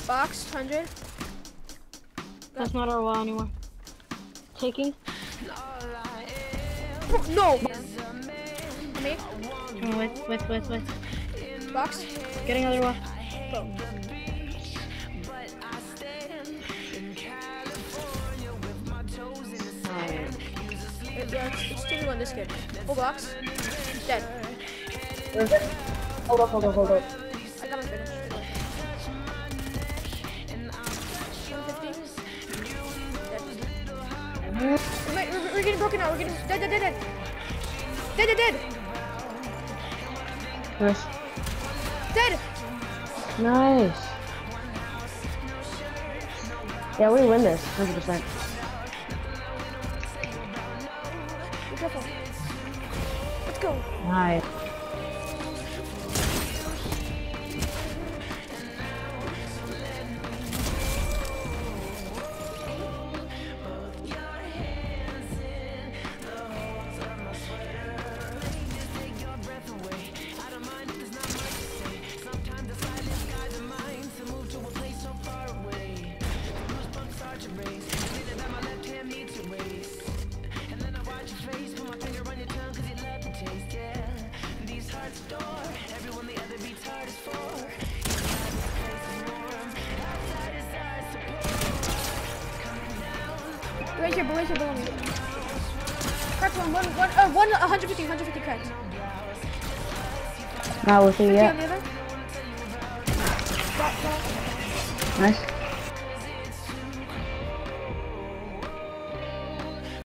Box, 100. That's not our wall anymore. Taking. No! Me? Wait. Box. Getting another wall. Go. It's 2v1 this kid. Full box. Dead. Where's it? Hold up. I got my finish. 150. Dead. We're getting broken out. We're getting dead. Dead. Chris. Dead. Nice. Yeah, we win this, 100%. Be careful. Let's go. Nice. Right here below me. Cracked one, 150 cracked. Not with you 50 yet. on the other. Nice.